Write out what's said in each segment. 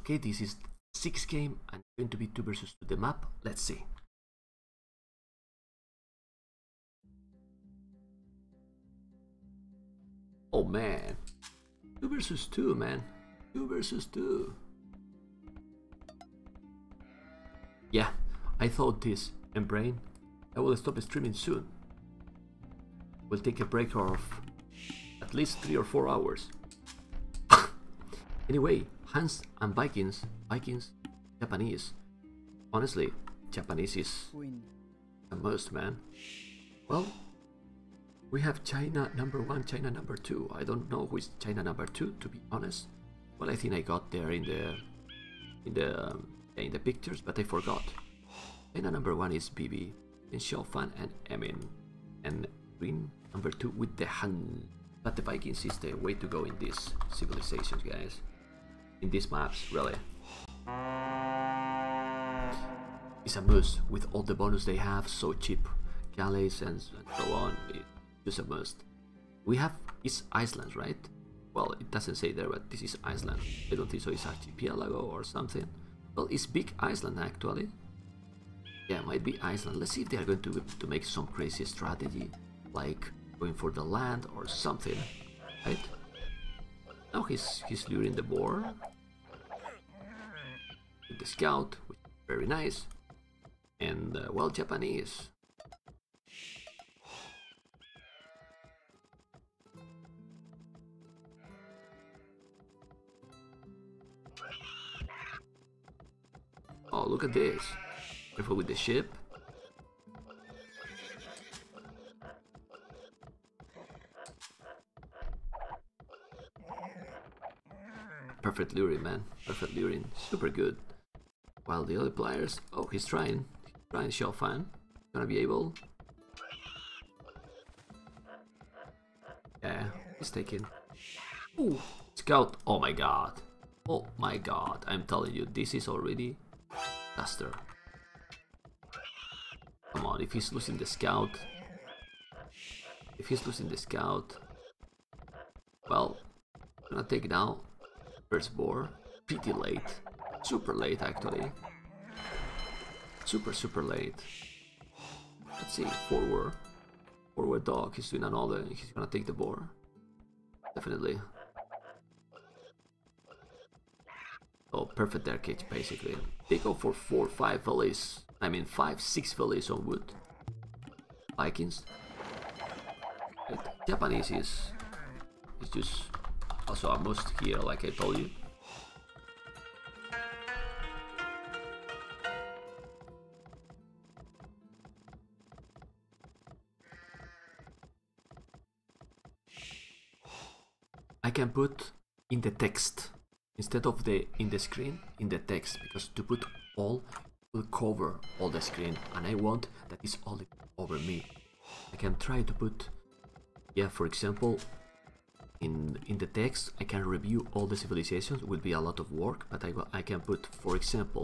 Okay, this is 6th game and going to be 2 versus 2 the map. Let's see. Oh man, 2 versus 2, man. 2 versus 2. Yeah, I thought this. And Brain, I will stop streaming soon. We'll take a break of at least 3 or 4 hours. Anyway, Hans and Vikings, Japanese. Honestly, Japanese is a must, man. Well, we have China number 1, China number 2. I don't know who is China number 2, to be honest. Well, I think I got there in the pictures, but I forgot. China number 1 is Bibi, and Xiaofan and Emin, and Green number 2 with the Han. But the Vikings is the way to go in these civilizations, guys. In these maps, really. It's a must with all the bonus they have, so cheap. Galleys and so on, it's just a must. We have East Iceland, right? Well, it doesn't say there, but this is Iceland. I don't think so, it's archipelago or something. Well, it's big Iceland actually. Yeah, it might be Iceland. Let's see if they are going to make some crazy strategy, like going for the land or something, right? Now he's luring the boar with the scout, which is very nice. And well, Japanese. Oh, look at this. Careful with the ship. Perfect luring, man. Perfect luring. Super good. While the other players... Oh, he's trying. He's trying Xiaofan. Gonna be able... Yeah, he's taking... Ooh, scout. Oh my god. Oh my god. I'm telling you, this is already... Caster. Come on, if he's losing the scout... If he's losing the scout... Well, I'm gonna take now. First boar. Pretty late. Super late, actually. Super late. Let's see, forward. Forward dog, he's doing another. He's gonna take the boar. Definitely. Oh, perfect there, cage, basically. They go for 4, 5 valleys. I mean, 5, 6 valleys on wood. Vikings. Right. Japanese is just also a must here, like I told you. I can put in the text instead of in the screen, in the text, because to put all will cover all the screen, and I want that is all over me. I can try to put, yeah, for example, in the text I can review all the civilizations. It will be a lot of work, but I can put, for example,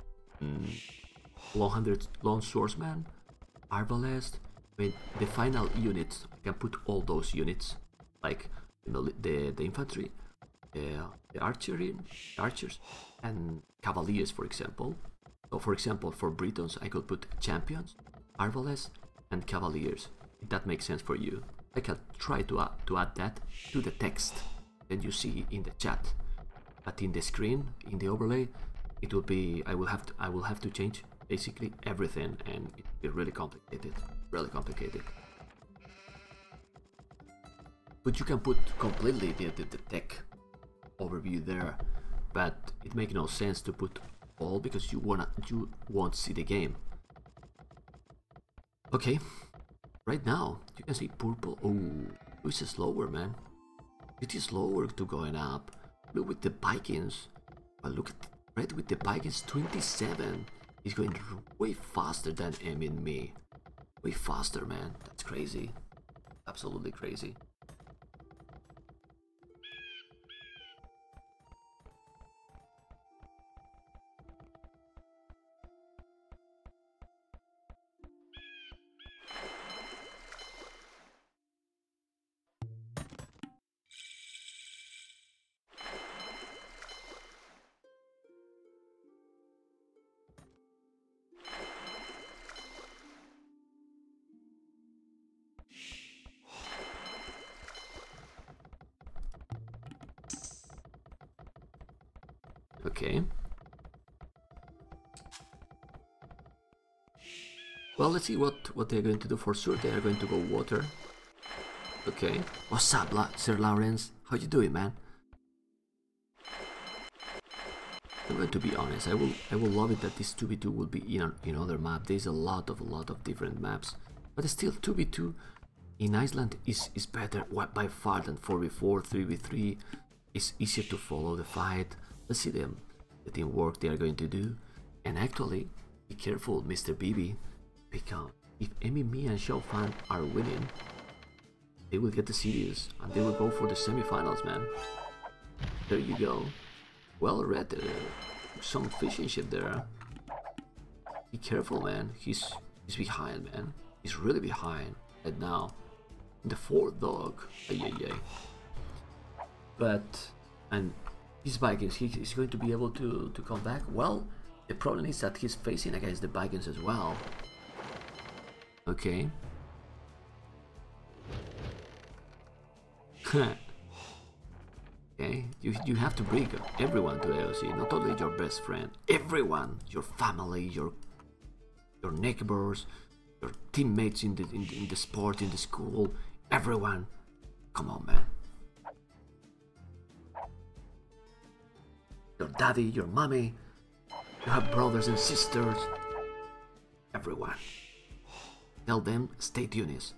Lone Swordsman, Arbalest, with the final units. I can put all those units, like, you know, the infantry, the archers, and cavaliers, for example. So, for example, for Britons, I could put champions, arbalest, and cavaliers. If that makes sense for you, I can try to add that to the text that you see in the chat. But in the screen, in the overlay, it will be I will have to change basically everything, and it will be really complicated. Really complicated. But you can put completely the tech overview there, but it makes no sense to put all because you won't see the game. Okay, right now you can see purple. Oh, it's slower, man. It is slower to going up. Look with the Vikings. But look at red with the Vikings 27. He's going way faster than M and me. Way faster, man. That's crazy. Absolutely crazy. Okay. Well, let's see what they're going to do. For sure, they are going to go water. Okay. What's up, Sir Lawrence? How you doing, man? I'm going to be honest. I will love it that this 2v2 will be in other map. There's a lot of different maps, but still 2v2 in Iceland is better by far than 4v4, 3v3. It's easier to follow the fight. Let's see the teamwork they are going to do. And actually, be careful, Mr. BB, because if Me and Xiao Fan are winning, they will get the series and they will go for the semifinals, man. There you go. Well read, some fishing ship there. Be careful, man. He's behind, man. He's really behind right now. The fourth dog. Ay. But and his Vikings, he's going to be able to come back. Well, the problem is that he's facing against the Vikings as well. Okay. Okay, you have to bring everyone to AOC, not only your best friend, everyone, your family, your neighbors, your teammates in the sport, in the school, everyone. Come on, man. Your daddy, your mommy, you have brothers and sisters, everyone. Tell them stay tuned.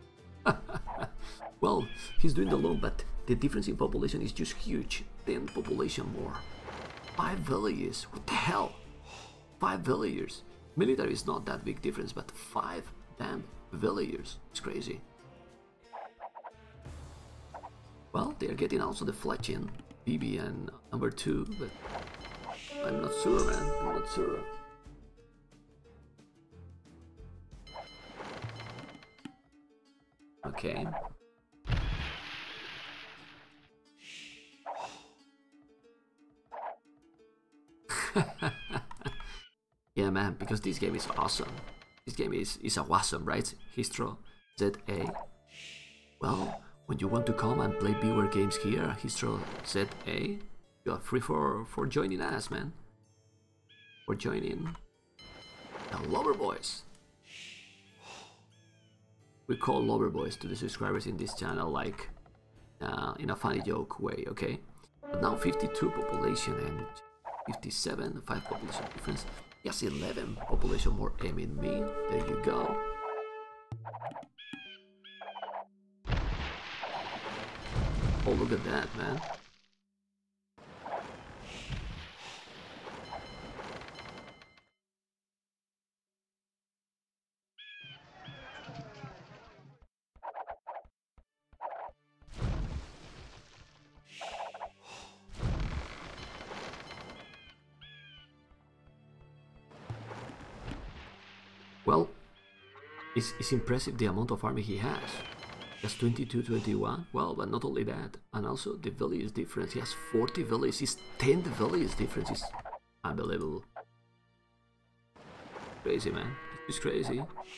Well, he's doing the loan, but the difference in population is just huge. 10 population more. 5 villages. What the hell? 5 villagers. Military is not that big difference, but 5 damn villagers. It's crazy. Well, they are getting also the Fletching, BB and number 2, but I'm not sure, man. I'm not sure. Okay. Yeah, man, because this game is awesome. This game is awesome, right? Histro ZA. Well, when you want to come and play Beware games here, Histro ZA, you are free for joining us, man. For joining the Lover Boys. We call Lover Boys to the subscribers in this channel, like in a funny joke way, okay? But now 52 population and 57, 5 population difference. Yes, 11 population more Me. There you go. Oh, look at that, man. Well, it's impressive the amount of army he has. He has 22, 21. Well, but not only that, and also the village difference. He has 40 villages. His 10 village difference is unbelievable. Crazy, man. It's crazy.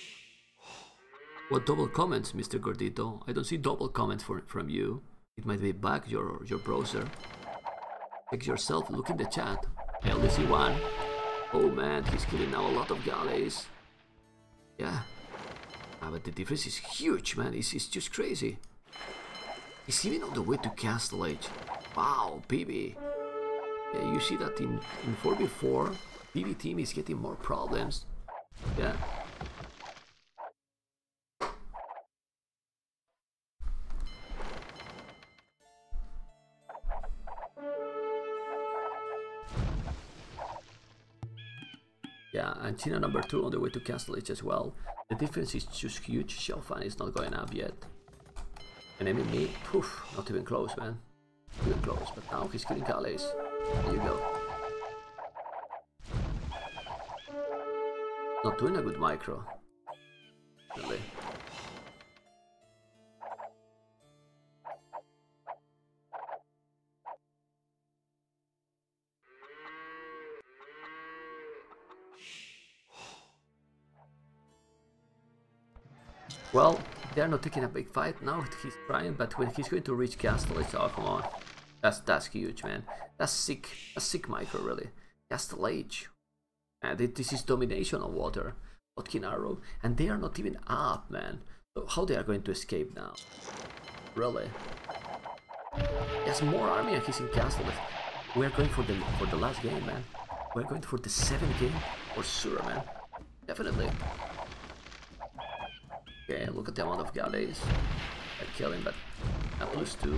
What double comments, Mr. Gordito? I don't see double comments from you. It might be back your browser. Check yourself. Look in the chat. LDC1. Oh man, he's killing now a lot of galleys. Yeah, but the difference is huge, man. It's just crazy. He's even on the way to Castle Age. Wow, BB. Yeah, you see that in 4v4, BB team is getting more problems. Yeah. Yeah, and China number 2 on the way to Castle Age as well. The difference is just huge. Xiao Fan is not going up yet. And Me, poof, not even close, man. Not even close, but now he's killing Calais. There you go. Not doing a good micro. Really. Well, they're not taking a big fight now. He's trying, but when he's going to reach Castle, it's oh come on. That's huge, man. That's sick. That's sick micro, really. Castle Age. And this is domination on water. Bodkin Arrow. And they are not even up, man. So how they are going to escape now? Really? He has more army and he's in castle. We're going for the last game, man. We're going for the 7th game for sure, man. Definitely. Okay, look at the amount of galleys. I kill him, but at +2.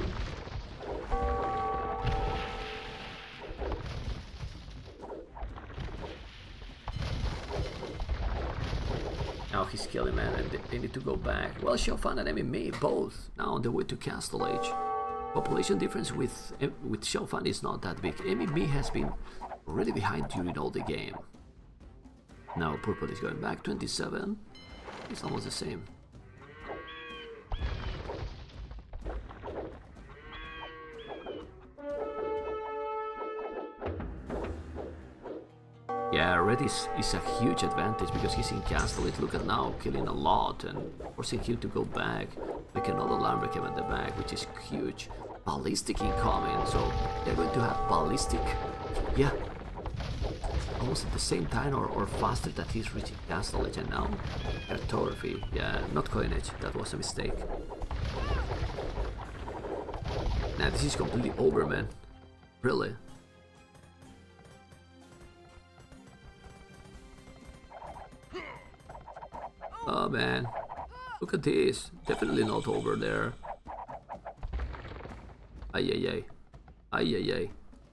Now he's killing, man, and they need to go back. Well, Xiaofan and MMA both now on the way to Castle Age. Population difference with Xiaofan is not that big. MMA has been really behind during all the game. Now Purple is going back 27. It's almost the same. Yeah, Red is a huge advantage because he's in castle. Look at now, killing a lot and forcing him to go back. Make another Lambrequem at the back, which is huge. Ballistic incoming, so they're going to have ballistic. Yeah, almost at the same time or faster that he's reaching Castle Age, and now cartography. Yeah, not coinage, that was a mistake. Now this is completely over, man. Really. Oh man, look at this. Definitely not over there. Ay ay ay. Ay ay ay.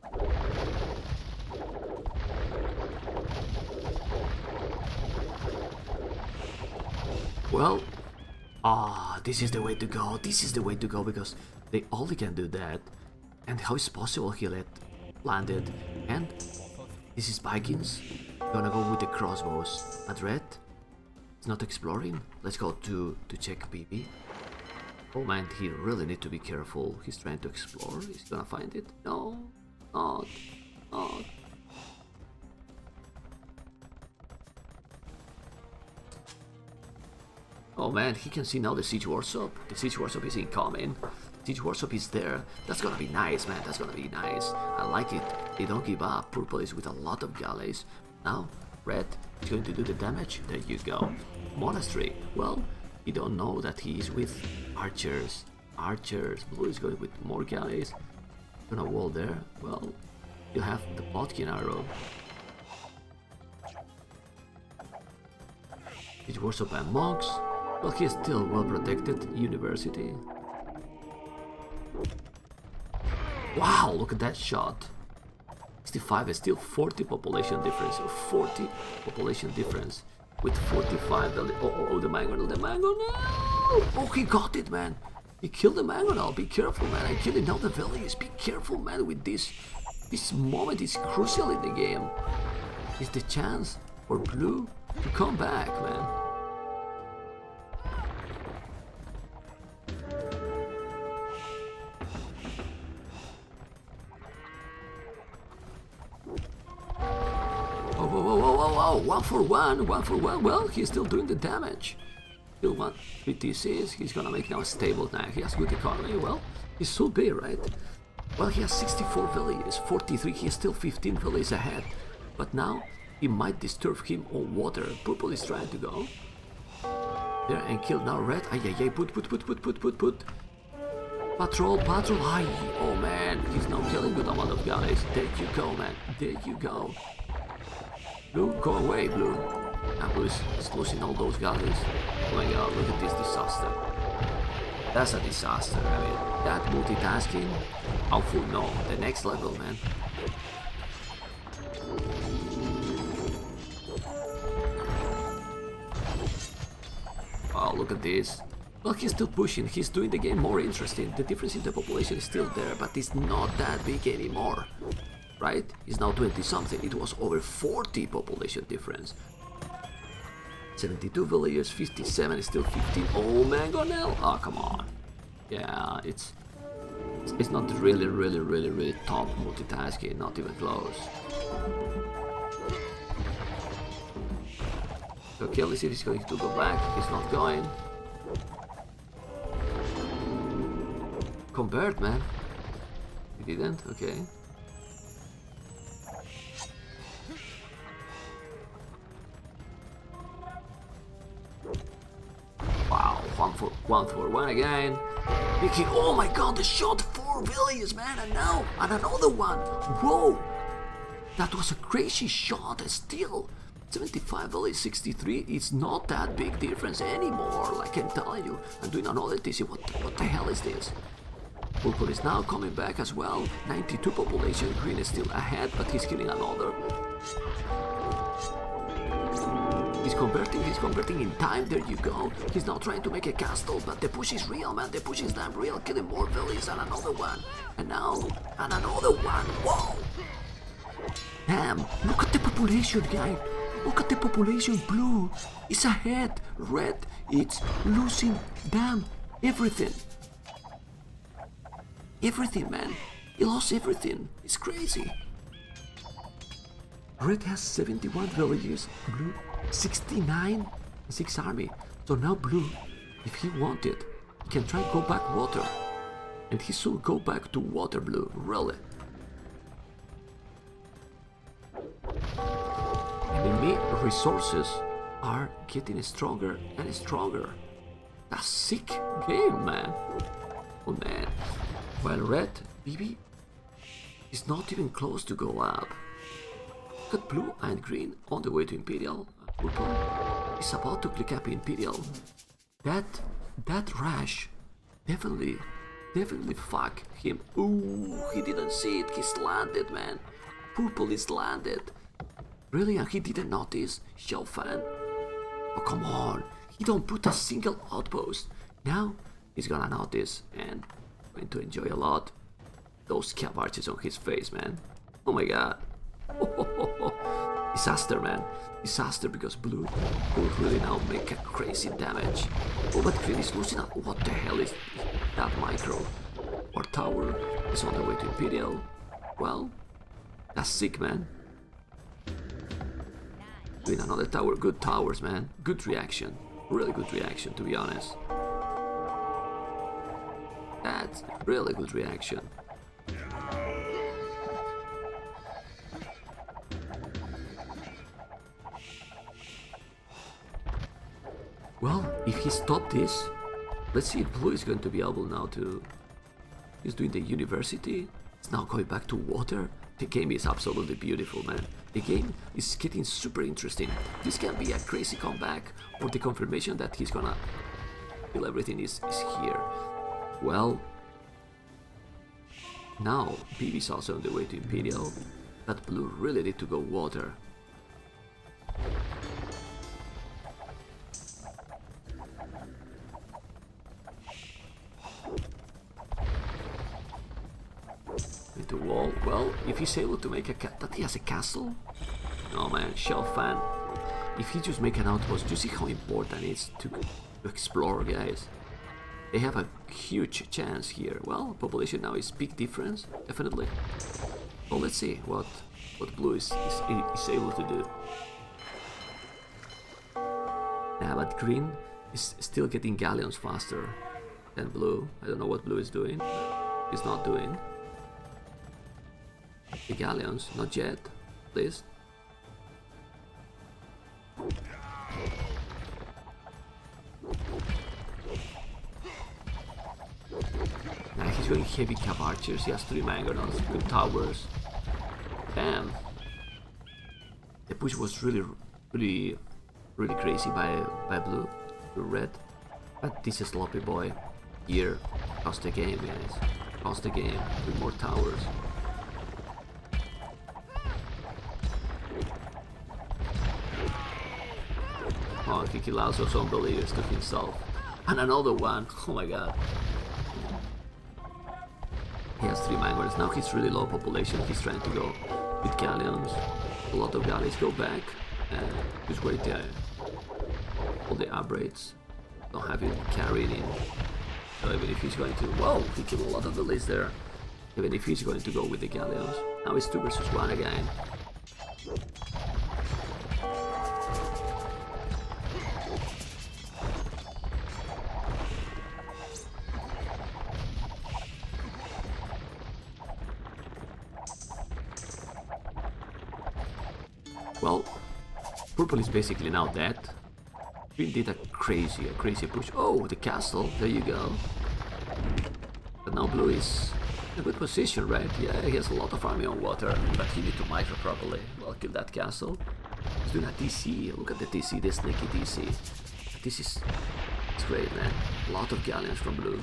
Well, this is the way to go. This is the way to go because they only can do that. And how is possible he landed? And this is Vikings. Gonna go with the crossbows. At red. Not exploring. Let's go to check BB. Oh man, he really need to be careful. He's trying to explore. Is he gonna find it? No, not. Oh man, he can see now the Siege Workshop. The Siege Workshop is incoming. Siege Workshop is there. That's gonna be nice, man. That's gonna be nice. I like it. They don't give up. Purple is with a lot of galleys. Now, red is going to do the damage. There you go. Monastery. Well, you don't know that he is with archers. Blue is going with more galleys. Gonna wall there. Well, you have the Bodkin Arrow. It was up by monks. Well, he is still well protected. University. Wow, look at that shot. 65 is still 40 population difference. 40 population difference. With 45, oh, the Mangonel, no! Oh, he got it, man. He killed the Mangonel. Be careful, man. I killed now the Villiers. Be careful, man, with this. This moment is crucial in the game. It's the chance for Blue to come back, man. Oh, 1 for 1. Well, he's still doing the damage. Still 1 3T6. He's gonna make now a stable now. He has good economy. Well, he should be, right? Well, he has 64 villages, 43. He has still 15 villages ahead. But now he might disturb him on water. Purple is trying to go there and kill now red. Ay ay ay. Put. Patrol. Ay, oh man, he's now killing with a lot of galleys. There you go, man. There you go. Blue, go away, Blue. Now Blue is losing all those galleys. Oh my god, look at this disaster. That's a disaster. I mean, that multitasking. Awful, no. The next level, man. Oh, look at this. Well, he's still pushing. He's doing the game more interesting. The difference in the population is still there, but it's not that big anymore. Right? It's now 20 something. It was over 40 population difference. 72 villagers, 57 is still 15. Oh, Mangonel! Oh, come on. Yeah, it's not really top multitasking, not even close. Okay, let's see if he's going to go back. He's not going. Convert, man. He didn't? Okay. Wow, one for one again. Mickey, oh my god, the shot 4 villages, man, and now, and another one. Whoa! That was a crazy shot, still. 75 villages, 63, it's not that big difference anymore, like I'm telling you. I'm doing another TC, what the hell is this? Purple is now coming back as well. 92 population, green is still ahead, but he's killing another. He's converting in time, there you go. He's now trying to make a castle, but the push is real, man. The push is damn real, killing more villages and another one. And now, and another one, whoa! Damn, look at the population, guy. Look at the population, blue. It's ahead, red, it's losing, damn, everything. Everything, man. He lost everything. It's crazy. Red has 71 villages, blue 69, 6 army. So now blue, if he wanted, he can try go back water. And he should go back to water, blue, really. Enemy resources are getting stronger and stronger. That's sick game, man. Oh man. While red, BB, is not even close to go up. Look at blue and green on the way to Imperial. Purple is about to click up Imperial. That rash definitely fuck him. Ooh, he didn't see it. He's landed, man. Purple is landed. Really, and he didn't notice? Xiaofan. Oh, come on. He don't put a single outpost. Now, he's gonna notice and going to enjoy a lot. Those cap arches on his face, man. Oh my god. Disaster, man. Disaster, because blue will really now make a crazy damage. Oh, but green is losing out. What the hell is that micro? Our tower is on the way to Imperial. Well, that's sick, man. Doing another tower. Good towers, man. Good reaction. Really good reaction, to be honest. That's really good reaction. Well, if he stopped this, let's see if blue is going to be able now to... He's doing the university. It's now going back to water. The game is absolutely beautiful, man. The game is getting super interesting. This can be a crazy comeback or the confirmation that he's gonna feel everything is here. Well, now BB is also on the way to Imperial, but blue really need to go water. Into wall. Well, if he's able to make that he has a castle? No, man, Xiaofan. If he just make an outpost, you see how important it is to explore, guys. They have a huge chance here. Well, population now is big difference, definitely. Well, let's see what blue is able to do. Yeah, but green is still getting galleons faster than blue. I don't know what blue is doing. He's not doing. The galleons, not yet, please. Now he's going heavy cap archers. He has 3 mangonels, good towers. Damn. The push was really crazy by blue to red. But this is sloppy boy here cost the game, guys. Cost the game with more towers. Oh, he killed also some believers to himself. And another one. Oh my god. He has 3 mangoes. Now he's really low population. He's trying to go with galleons. A lot of galleys go back. And just wait all the upgrades. Don't have it carried in. So even if he's going to... Whoa! He killed a lot of the list there. Even if he's going to go with the galleons. Now it's 2 versus 1 again. Well, purple is basically now dead. Green did a crazy push. Oh, the castle, there you go. But now blue is in a good position, right? Yeah, he has a lot of army on water, but he needs to micro properly. Well, kill that castle. He's doing a TC. Look at the TC, the sneaky TC. This is... it's great, man. A lot of galleons from blue.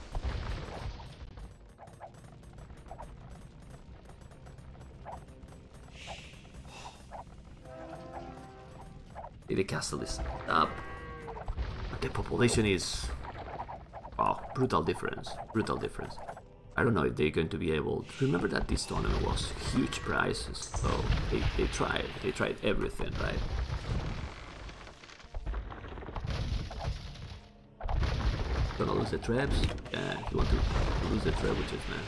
The castle is up. But the population is... wow, brutal difference. Brutal difference. I don't know if they're going to be able to... remember that this tournament was huge prizes, so they tried everything, right? Gonna lose the traps? Yeah, if you want to lose the trebuchets, man.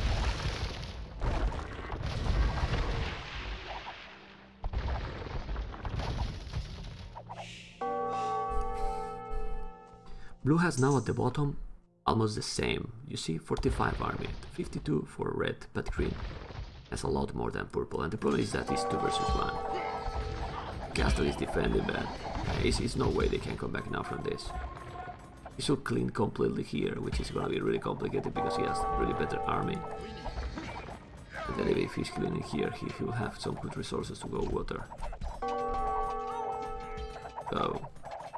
Blue has now at the bottom almost the same. You see, 45 army, 52 for red, but green has a lot more than purple. And the problem is that it's 2 versus 1. Castle is defending, but it's no way they can come back now from this. He should clean completely here, which is gonna be really complicated because he has really better army. And then if he's cleaning here, he will have some good resources to go water. So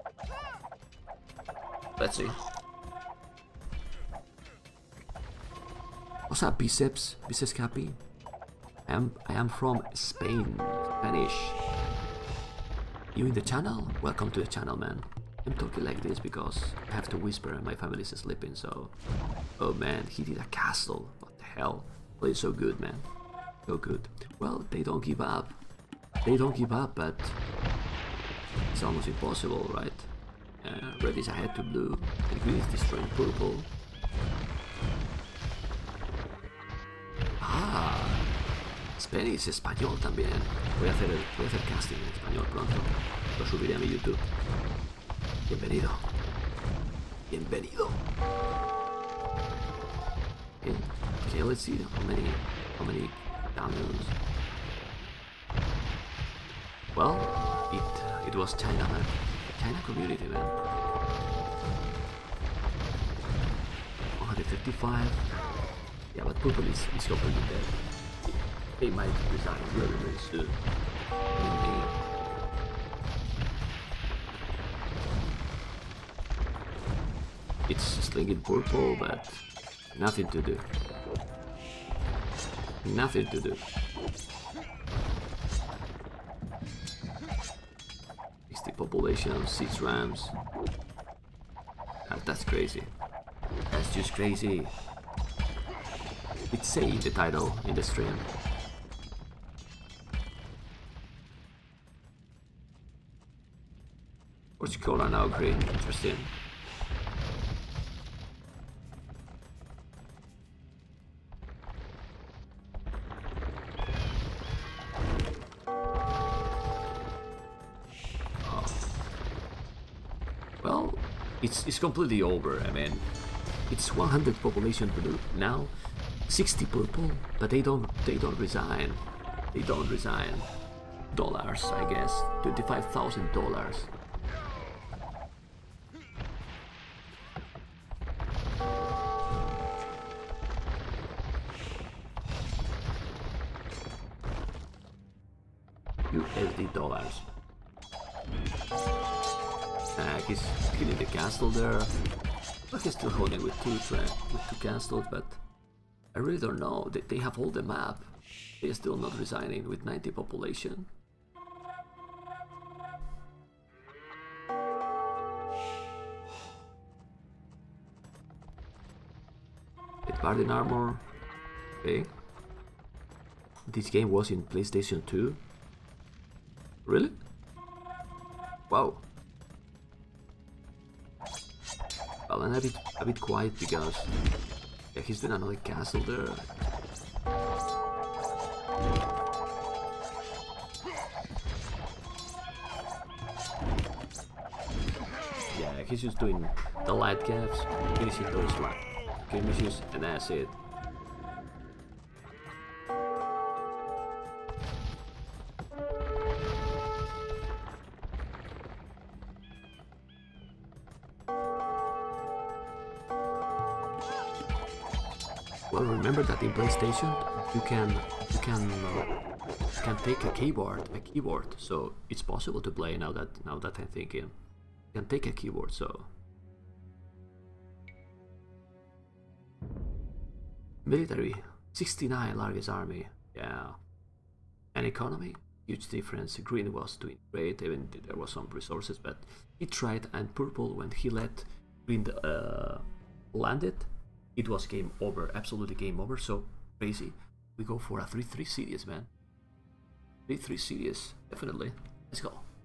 let's see. What's up, Biceps? Biceps Capi? I am from Spain. Spanish. You in the channel? Welcome to the channel, man. I'm talking like this because I have to whisper and my family is sleeping, so... oh man, he did a castle. What the hell? Well, it's so good, man. So good. Well, they don't give up. They don't give up, but... it's almost impossible, right? Red is ahead to blue, and green is destroying purple. Ah, Spanish, español también. Voy a hacer casting en español pronto. Lo subiré a mi YouTube. Bienvenido. Bienvenido. Okay, let's see how many galleons. Well, it was China, man. China community, man. 155. Yeah, but purple is completely dead. They might resign very soon. It's slinging purple, but nothing to do. Nothing to do. 60 population, 6 rams. That's crazy. That's just crazy. It's saying the title in the stream. What's color now? Green. Interesting. Well, it's completely over. I mean, it's 100 population blue now, 60 purple, but they don't resign. They don't resign. Dollars, I guess, $25,000. USD dollars. He's killing the castle there. But he's still holding with two castles, but I really don't know. They have all the map. They're still not resigning with 90 population. With Guardian armor. Okay. This game was in PlayStation 2. Really? Wow. Well, and a bit quiet because yeah, he's doing another castle there. Yeah, he's just doing the light caps, finishing those light skirmishes, and that's it. Well, remember that in PlayStation you can take a keyboard, so it's possible to play now that I'm thinking. You can take a keyboard, so military 69 largest army, yeah, and economy huge difference. Green was doing great, even there was some resources, but he tried, and purple, when he let green landed, it was game over, absolutely game over. So crazy. We go for a 3-3 series, man. 3-3 series, definitely. Let's go.